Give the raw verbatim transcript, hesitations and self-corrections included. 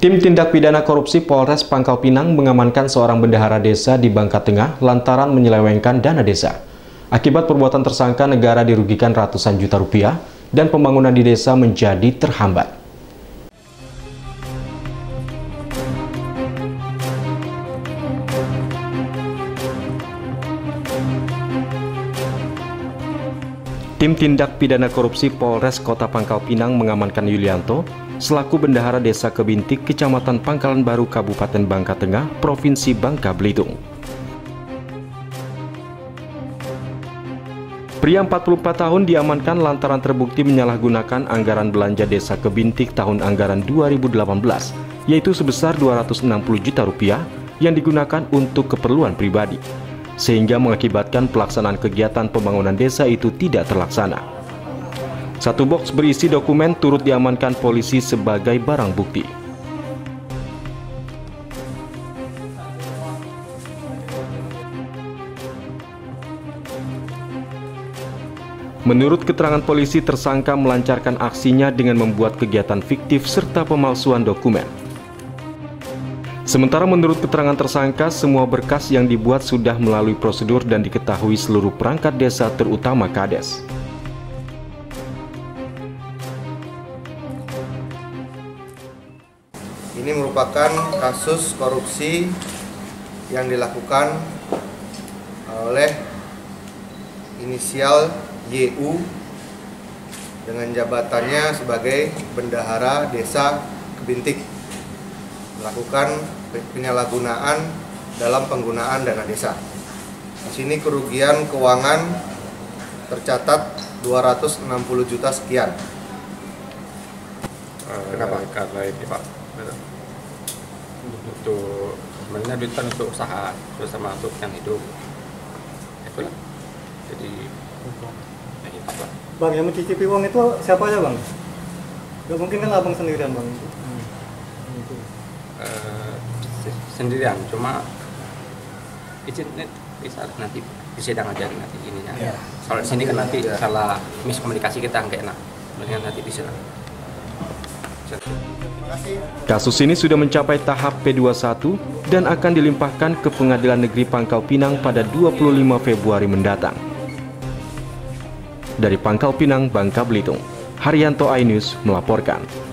Tim Tindak Pidana Korupsi Polres Pangkal Pinang mengamankan seorang bendahara desa di Bangka Tengah lantaran menyelewengkan dana desa. Akibat perbuatan tersangka, negara dirugikan ratusan juta rupiah dan pembangunan di desa menjadi terhambat. Tim Tindak Pidana Korupsi Polres Kota Pangkal Pinang mengamankan Yulianto selaku bendahara desa Kebintik, Kecamatan Pangkalan Baru, Kabupaten Bangka Tengah, Provinsi Bangka Belitung. Pria empat puluh empat tahun diamankan lantaran terbukti menyalahgunakan anggaran belanja desa Kebintik tahun anggaran dua ribu delapan belas, yaitu sebesar dua ratus enam puluh juta rupiah yang digunakan untuk keperluan pribadi, sehingga mengakibatkan pelaksanaan kegiatan pembangunan desa itu tidak terlaksana. Satu box berisi dokumen turut diamankan polisi sebagai barang bukti. Menurut keterangan polisi, tersangka melancarkan aksinya dengan membuat kegiatan fiktif serta pemalsuan dokumen. Sementara menurut keterangan tersangka, semua berkas yang dibuat sudah melalui prosedur dan diketahui seluruh perangkat desa, terutama Kades. Ini merupakan kasus korupsi yang dilakukan oleh inisial Y U dengan jabatannya sebagai bendahara desa Kebintik, melakukan penyalahgunaan dalam penggunaan dana desa. Di sini kerugian keuangan tercatat dua ratus enam puluh juta sekian. Kenapa? Karena ini Pak, untuk sebenarnya duit kan untuk usaha, bersama untuk yang hidup. Itulah. Jadi, ya itu Pak. Bang, yang mencicipi uang itu siapa aja Bang? Gak mungkin kan abang sendirian Bang? Hmm. Uh, sendirian, cuma izin bisa nanti di sidang aja nanti ininya. Ya. Soal sini kan nanti ya. Salah miskomunikasi kita nggak enak, mendingan nanti di sidang. Kasus ini sudah mencapai tahap P dua puluh satu dan akan dilimpahkan ke Pengadilan Negeri Pangkal Pinang pada dua puluh lima Februari mendatang. Dari Pangkal Pinang, Bangka Belitung, Haryanto iNews melaporkan.